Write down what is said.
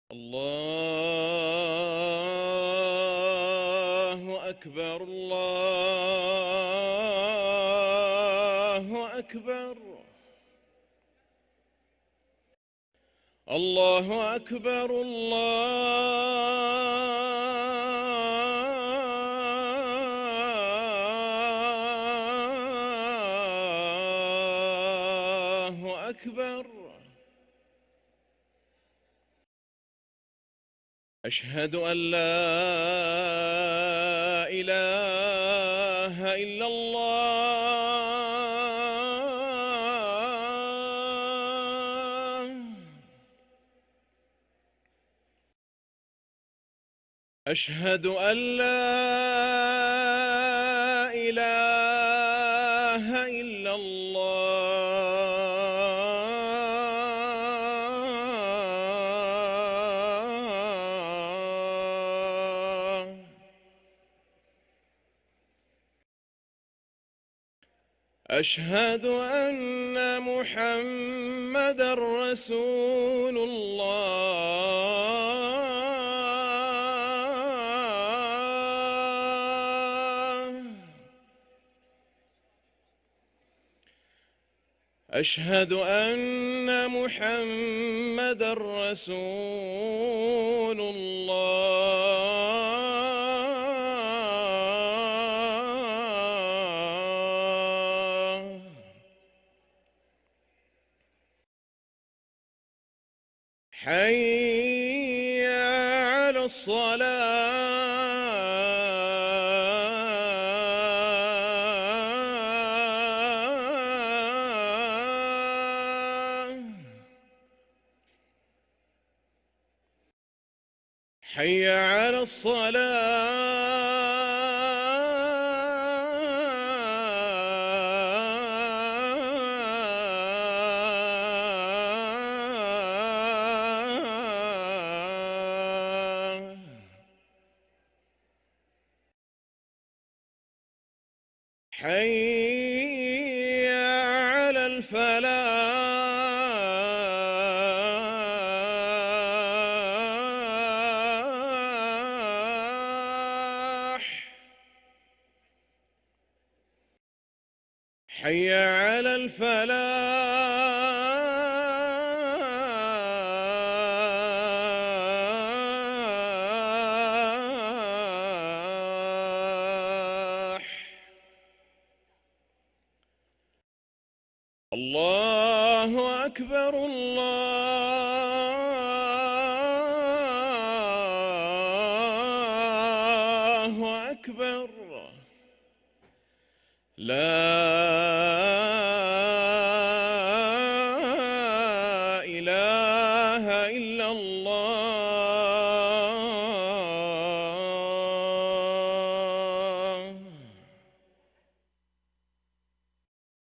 الله أكبر الله أكبر الله أكبر الله أكبر. أشهد أن لا إله إلا الله. أشهد أن لا إله إلا الله. أشهد أن محمدًا رسول الله. أشهد أن محمدًا رسول الله. حي على الصلاة. حي على الصلاة. حي على الفلاح. حي على الفلاح. الله أكبر الله أكبر. لا